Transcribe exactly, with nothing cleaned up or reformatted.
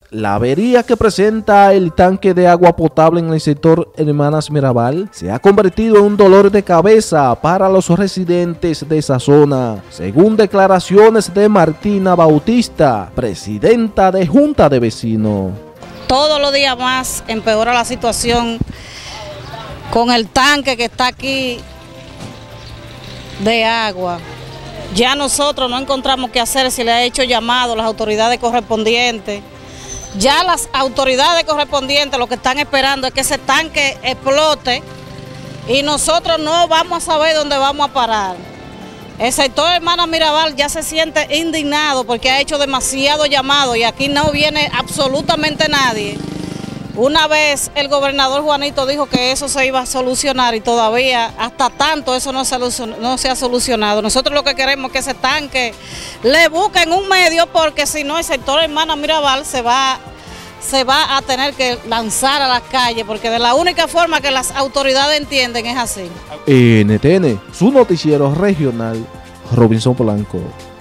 La avería que presenta el tanque de agua potable en el sector Hermanas Mirabal se ha convertido en un dolor de cabeza para los residentes de esa zona, según declaraciones de Martina Bautista, presidenta de Junta de Vecinos. Todos los días más empeora la situación con el tanque que está aquí de agua. Ya nosotros no encontramos qué hacer, se le ha hecho llamado a las autoridades correspondientes. Ya las autoridades correspondientes lo que están esperando es que ese tanque explote y nosotros no vamos a saber dónde vamos a parar. El sector Hermanas Mirabal ya se siente indignado porque ha hecho demasiado llamado y aquí no viene absolutamente nadie. Una vez el gobernador Juanito dijo que eso se iba a solucionar y todavía hasta tanto eso no se, no se ha solucionado. Nosotros lo que queremos es que ese tanque le busquen un medio porque si no el sector Hermanas Mirabal se va, se va a tener que lanzar a las calles porque de la única forma que las autoridades entienden es así. N T N, su noticiero regional, Robinson Polanco.